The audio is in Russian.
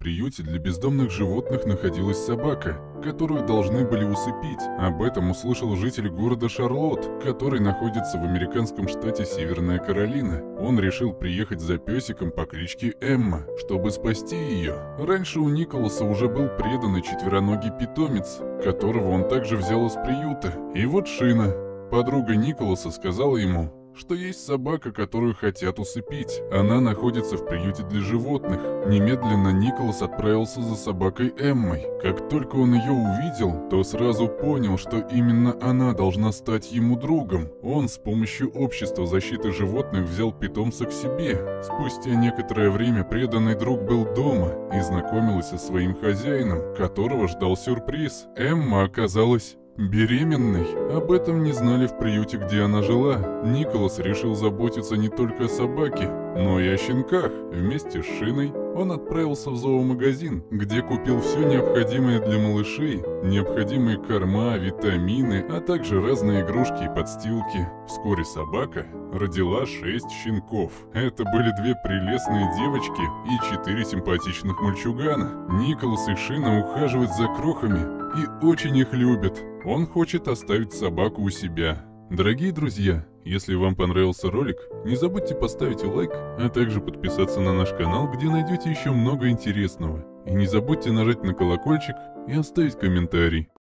приюте для бездомных животных находилась собака, которую должны были усыпить. Об этом услышал житель города Шарлотт, который находится в американском штате Северная Каролина. Он решил приехать за песиком по кличке Эмма, чтобы спасти ее. Раньше у Николаса уже был преданный четвероногий питомец, которого он также взял из приюта. И вот Шина, подруга Николаса, сказала ему, что есть собака, которую хотят усыпить. Она находится в приюте для животных. Немедленно Николас отправился за собакой Эммой. Как только он ее увидел, то сразу понял, что именно она должна стать ему другом. Он с помощью общества защиты животных взял питомца к себе. Спустя некоторое время преданный друг был дома и знакомился со своим хозяином, которого ждал сюрприз. Эмма оказалась беременной. Об этом не знали в приюте, где она жила. Николас решил заботиться не только о собаке, но и о щенках. Вместе с Шиной он отправился в зоомагазин, где купил все необходимое для малышей, необходимые корма, витамины, а также разные игрушки и подстилки. Вскоре собака родила 6 щенков. Это были 2 прелестные девочки и 4 симпатичных мальчугана. Николас и Шина ухаживают за крохами и очень их любят. Он хочет оставить собаку у себя. Дорогие друзья, если вам понравился ролик, не забудьте поставить лайк, а также подписаться на наш канал, где найдете еще много интересного. И не забудьте нажать на колокольчик и оставить комментарий.